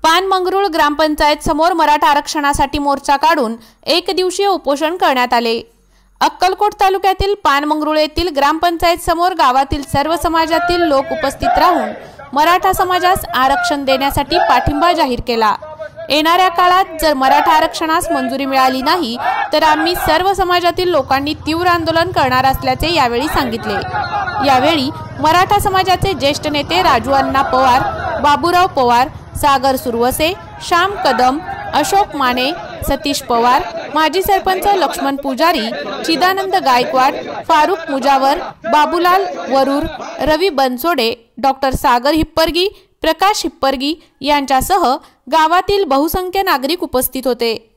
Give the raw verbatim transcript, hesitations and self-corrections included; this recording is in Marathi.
पानमंगरुळ ग्रामपंचायत समोर मराठा आरक्षणासाठी मोर्चा काढून एक दिवसीय उपोषण करण्यात आले। अक्कलकोट तालुक्यातील पानमंगरुळ येथील ग्रामपंचायत समोर गावातील सर्व समाजातील लोक उपस्थित राहून मराठा समाजास आरक्षण देण्यासाठी पाठिंबा जाहीर केला। येणाऱ्या काळात जर मराठा आरक्षणास मंजुरी मिळाली नाही तर आम्ही सर्व समाजातील लोकांनी तीव्र आंदोलन करणार असल्याचे यावेळी सांगितले। यावेळी मराठा समाजाचे ज्येष्ठ नेते राजू अण्णा पवार, बाबूराव पवार, सागर सुरवसे, श्याम कदम, अशोक माने, सतीश पवार, माजी सरपंच लक्ष्मण पुजारी, चिदानंद गायकवाड, फारुख मुजावर, बाबूलाल वरूर, रवी बनसोडे, डॉक्टर सागर हिप्परगी, प्रकाश हिप्परगी यांच्यासह गावातील बहुसंख्य नागरिक उपस्थित होते।